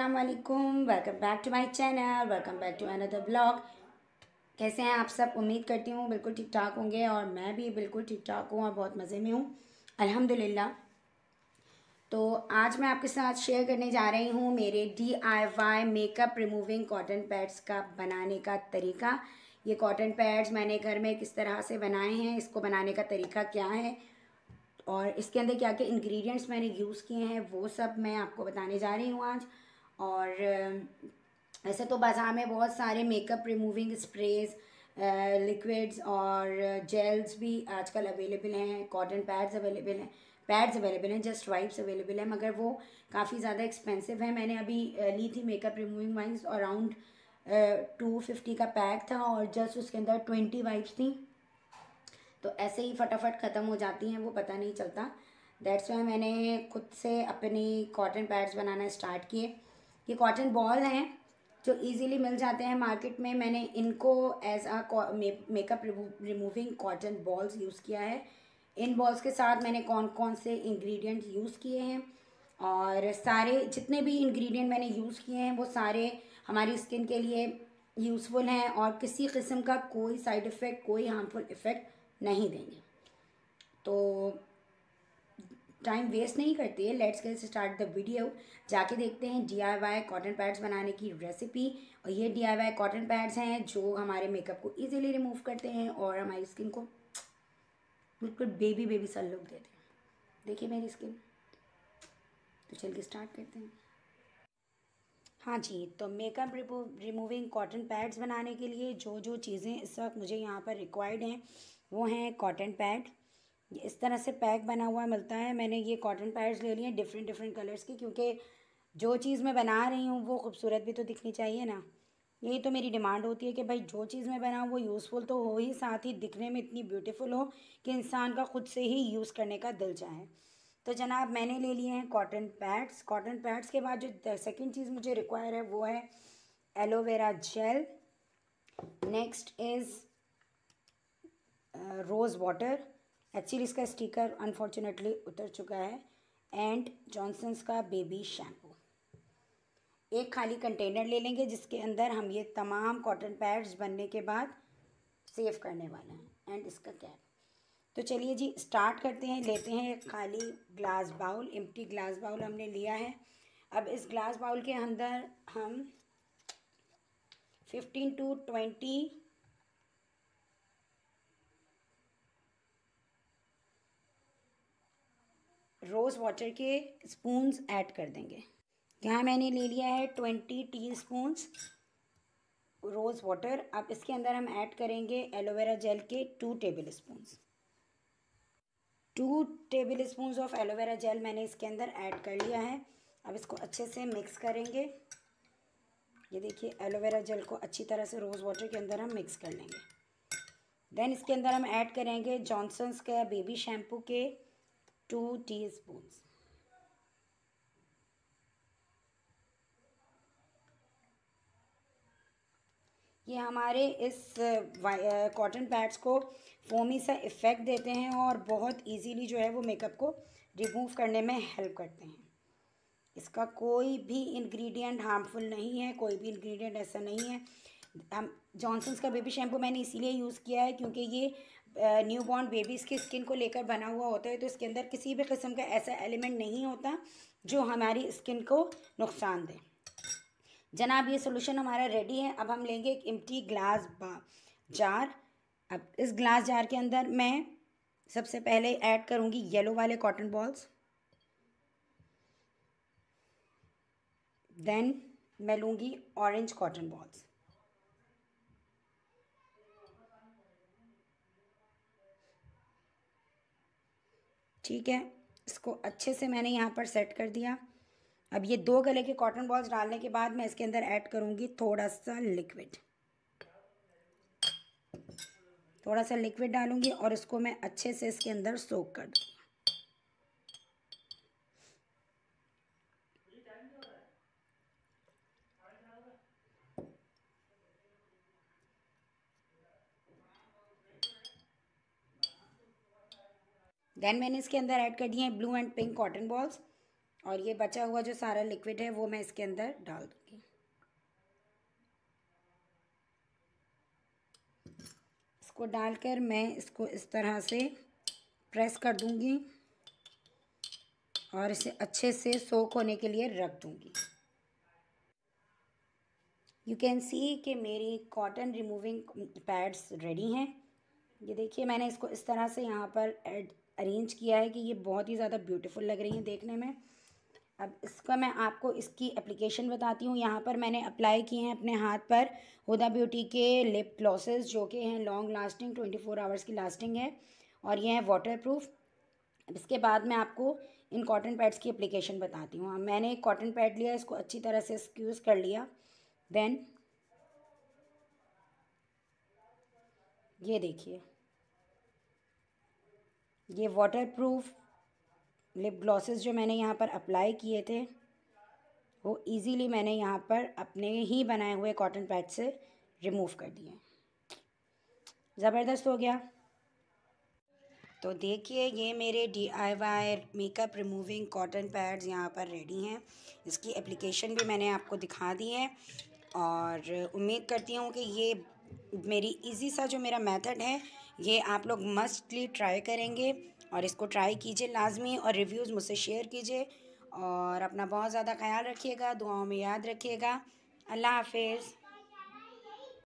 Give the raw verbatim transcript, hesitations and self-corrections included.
अस्सलाम वालेकुम, welcome back to my channel, welcome back to another blog. कैसे हैं आप सब? उम्मीद करती हूँ बिल्कुल ठीक ठाक होंगे और मैं भी बिल्कुल ठीक ठाक हूँ और बहुत मज़े में हूँ अल्हम्दुलिल्लाह। तो आज मैं आपके साथ शेयर करने जा रही हूँ मेरे D I Y makeup removing cotton pads का बनाने का तरीका। ये कॉटन पैड्स मैंने घर में किस तरह से बनाए हैं, इसको बनाने का तरीका क्या है और इसके अंदर क्या क्या इंग्रेडिएंट्स मैंने यूज़ किए हैं वो सब मैं आपको बताने जा रही हूँ आज। और ऐसे तो बाज़ार में बहुत सारे मेकअप रिमूविंग स्प्रेज, लिक्विड्स और जेल्स भी आजकल अवेलेबल हैं, कॉटन पैड्स अवेलेबल हैं, पैड्स अवेलेबल हैं, जस्ट वाइप्स अवेलेबल हैं, मगर वो काफ़ी ज़्यादा एक्सपेंसिव है। मैंने अभी ली थी makeup removing wipes, around two fifty का पैक था और जस्ट उसके अंदर ट्वेंटी वाइप्स थी, तो ऐसे ही फटाफट ख़त्म हो जाती हैं, वो पता नहीं चलता। दैट्स वाई मैंने खुद से अपनी कॉटन पैड्स बनाना स्टार्ट किए। ये कॉटन बॉल हैं जो इजीली मिल जाते हैं मार्केट में। मैंने इनको as a makeup removing cotton balls use किया है। इन बॉल्स के साथ मैंने कौन कौन से इंग्रेडिएंट्स यूज़ किए हैं और सारे जितने भी इंग्रेडिएंट मैंने यूज़ किए हैं वो सारे हमारी स्किन के लिए यूज़फुल हैं और किसी किस्म का कोई साइड इफ़ेक्ट, कोई हार्मफुल इफ़ेक्ट नहीं देंगे। तो टाइम वेस्ट नहीं करती है, let's get start the video. जाके देखते हैं डीआईवाई कॉटन पैड्स बनाने की रेसिपी। और ये डीआईवाई कॉटन पैड्स हैं जो हमारे मेकअप को इजीली रिमूव करते हैं और हमारी स्किन को बिल्कुल बेबी बेबी सा लुक देते हैं। देखिए मेरी स्किन। तो चलिए स्टार्ट करते हैं। हाँ जी, तो मेकअप रिमूविंग कॉटन पैड्स बनाने के लिए जो जो चीज़ें इस वक्त मुझे यहाँ पर रिक्वायर्ड हैं वो हैं कॉटन पैड। ये इस तरह से पैक बना हुआ मिलता है। मैंने ये कॉटन पैड्स ले लिए हैं डिफरेंट डिफरेंट कलर्स की, क्योंकि जो चीज़ मैं बना रही हूँ वो खूबसूरत भी तो दिखनी चाहिए ना। यही तो मेरी डिमांड होती है कि भाई जो चीज़ मैं बनाऊँ वो यूज़फुल तो हो ही, साथ ही दिखने में इतनी ब्यूटीफुल हो कि इंसान का खुद से ही यूज़ करने का दिल चाहे। तो जनाब मैंने ले लिए हैं कॉटन पैड्स। कॉटन पैड्स के बाद जो सेकंड चीज़ मुझे रिक्वायर है वो है aloe vera gel. Next is rose water. Actually इसका स्टिकर अनफॉर्चुनेटली उतर चुका है। एंड जॉनसन्स का बेबी शैम्पू। एक खाली कंटेनर ले लेंगे जिसके अंदर हम ये तमाम कॉटन पैड्स बनने के बाद सेव करने वाले हैं। एंड इसका कैप। तो चलिए जी स्टार्ट करते हैं। लेते हैं एक खाली glass bowl, empty glass bowl हमने लिया है। अब इस ग्लास बाउल के अंदर हम fifteen to twenty rose water के स्पून्स ऐड कर देंगे। यहाँ मैंने ले लिया है twenty teaspoons rose water. अब इसके अंदर हम ऐड करेंगे एलोवेरा जेल के two tablespoons. Two tablespoons of aloe vera gel मैंने इसके अंदर ऐड कर लिया है। अब इसको अच्छे से मिक्स करेंगे। ये देखिए एलोवेरा जेल को अच्छी तरह से रोज़ वाटर के अंदर हम मिक्स कर लेंगे। देन इसके अंदर हम ऐड करेंगे जॉनसन्स का बेबी शैम्पू के टू टी स्पून्स। ये हमारे इस कॉटन पैड्स को फोमी सा इफ़ेक्ट देते हैं और बहुत इजीली जो है वो मेकअप को रिमूव करने में हेल्प करते हैं। इसका कोई भी इंग्रेडिएंट हार्मफुल नहीं है, कोई भी इंग्रेडिएंट ऐसा नहीं है। हम जॉनसन्स का बेबी शैम्पू मैंने इसीलिए यूज़ किया है क्योंकि ये न्यू बॉर्न बेबीज़ की स्किन को लेकर बना हुआ होता है, तो इसके अंदर किसी भी किस्म का ऐसा एलिमेंट नहीं होता जो हमारी स्किन को नुकसान दे। जनाब ये सोल्यूशन हमारा रेडी है। अब हम लेंगे एक एम्प्टी ग्लास जार। अब इस ग्लास जार के अंदर मैं सबसे पहले ऐड करूँगी येलो वाले कॉटन बॉल्स। देन मैं लूँगी ऑरेंज कॉटन बॉल्स। ठीक है, इसको अच्छे से मैंने यहाँ पर सेट कर दिया। अब ये दो गले के कॉटन बॉल्स डालने के बाद मैं इसके अंदर ऐड करूँगी थोड़ा सा लिक्विड। थोड़ा सा लिक्विड डालूँगी और इसको मैं अच्छे से इसके अंदर सोक कर दूँगी। देन मैंने इसके अंदर ऐड कर दिए हैं blue and pink cotton balls और ये बचा हुआ जो सारा लिक्विड है वो मैं इसके अंदर डाल दूँगी। इसको डालकर मैं इसको इस तरह से प्रेस कर दूँगी और इसे अच्छे से सोक होने के लिए रख दूँगी। यू कैन सी कि मेरी कॉटन रिमूविंग पैड्स रेडी हैं। ये देखिए मैंने इसको इस तरह से यहाँ पर अरेंज किया है कि ये बहुत ही ज़्यादा ब्यूटीफुल लग रही हैं देखने में। अब इसका मैं आपको इसकी एप्लीकेशन बताती हूँ। यहाँ पर मैंने अप्लाई किए हैं अपने हाथ पर हुदा ब्यूटी के लिप ग्लॉसेस, जो कि हैं long lasting, twenty four hours की लास्टिंग है और ये हैं वाटर प्रूफ। अब इसके बाद मैं आपको इन कॉटन पैड्स की एप्लीकेशन बताती हूँ। मैंने एक कॉटन पैड लिया, इसको अच्छी तरह से स्क्यूज़ कर लिया। देन ये देखिए, ये वाटर प्रूफ लिप ग्लॉसेस जो मैंने यहाँ पर अप्लाई किए थे वो इजीली मैंने यहाँ पर अपने ही बनाए हुए कॉटन पैड से रिमूव कर दिए। ज़बरदस्त हो गया। तो देखिए ये मेरे D I Y makeup removing cotton pads यहाँ पर रेडी हैं। इसकी एप्लीकेशन भी मैंने आपको दिखा दी है और उम्मीद करती हूँ कि ये मेरी इजी सा जो मेरा मेथड है ये आप लोग मस्टली ट्राई करेंगे और इसको ट्राई कीजिए लाजमी और रिव्यूज़ मुझसे शेयर कीजिए और अपना बहुत ज़्यादा ख्याल रखिएगा, दुआओं में याद रखिएगा। अल्लाह हाफिज़।